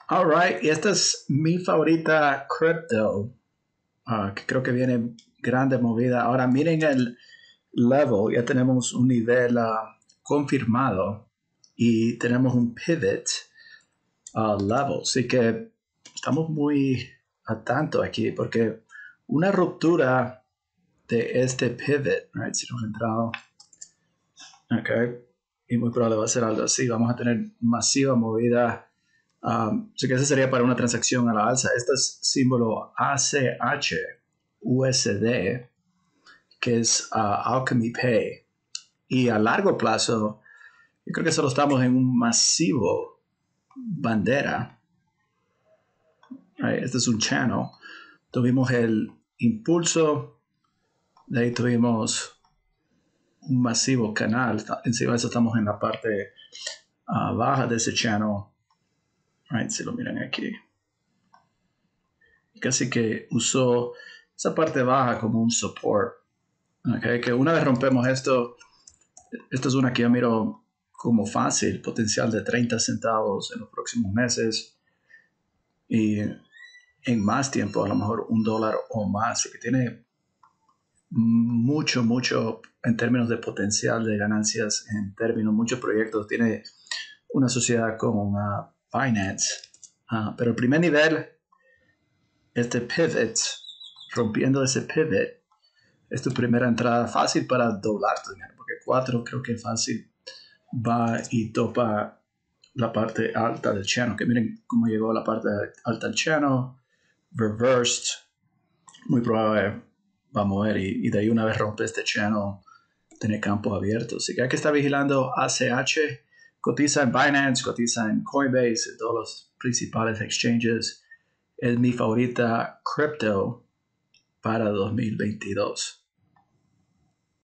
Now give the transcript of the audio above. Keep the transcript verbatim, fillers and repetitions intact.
Alright, y esta es mi favorita crypto, ah, que creo que viene grande movida. Ahora miren el level, ya tenemos un nivel ah, confirmado y tenemos un pivot ah, level. Así que estamos muy a tanto aquí porque una ruptura de este pivot, right, si nos entrado, ok, y muy probable va a ser algo así. Vamos a tener masiva movida. Um, así que esa sería para una transacción a la alza. Este es símbolo A C H U S D, que es uh, Alchemy Pay. Y a largo plazo, yo creo que solo estamos en un masivo bandera. Right, este es un channel. Tuvimos el impulso, de ahí tuvimos un masivo canal. Encima de eso estamos en la parte uh, baja de ese channel. Right, si lo miran aquí. Casi que usó esa parte baja como un support. Okay, que una vez rompemos esto, esto es una que yo miro como fácil, potencial de treinta centavos en los próximos meses y en más tiempo, a lo mejor un dólar o más, que tiene mucho, mucho en términos de potencial de ganancias, en términos, muchos proyectos, tiene una sociedad con uh, Binance, uh, pero el primer nivel, este pivot, rompiendo ese pivot, es tu primera entrada fácil para doblar tu dinero, porque cuatro creo que fácil va y topa la parte alta del channel, que miren cómo llegó a la parte alta del channel, reversed, muy probable va a mover y, y de ahí una vez rompe este channel, tiene campo abierto. Así que hay que estar vigilando A C H, cotiza en Binance, cotiza en Coinbase, en todos los principales exchanges. Es mi favorita crypto para dos mil veintidós.